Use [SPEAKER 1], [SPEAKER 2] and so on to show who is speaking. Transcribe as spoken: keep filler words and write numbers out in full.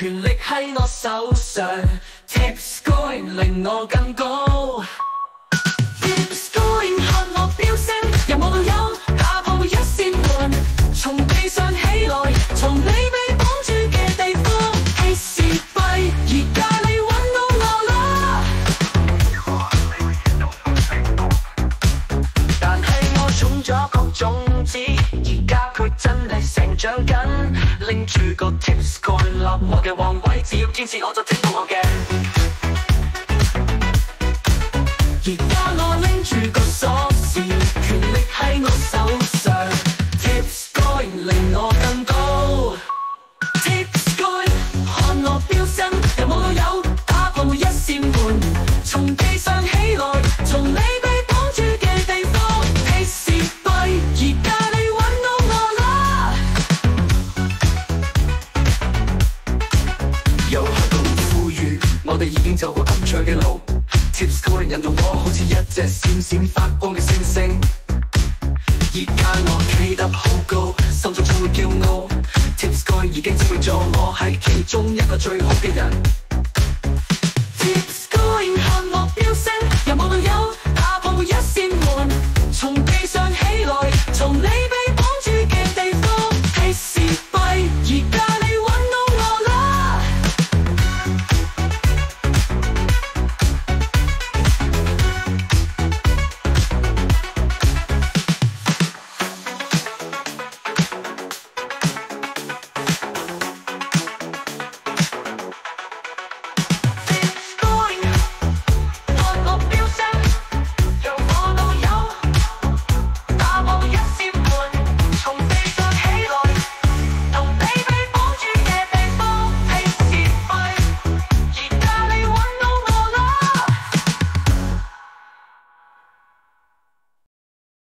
[SPEAKER 1] 權力喺我手上 ，Tipscoin 令我更高。Tipscoin 看我飆升，由無到有，打破每一扇門，從地上起來，從你被綁住嘅地方，係時幣，而家你揾到我啦。但係我種咗個種子，而家佢真係成長緊，拎住個 Tipscoin 立我嘅皇位，只要堅持我就整到我嘅。而家我拎住個鎖匙，權力喺我手上 ，Tipscoin 令我更高。Tipscoin 看我飆升，由無到有，打破每一扇門，從地上起來，從你被綁住嘅地方，係時幣，而家你揾到我啦。由香港富裕，我哋已經走過咁長嘅路。Tipscoin 引導我好似一隻閃閃發光嘅星星，而家我企得好高，心中充滿驕傲。Tipscoin 已經證明咗我係其中一個最好嘅人。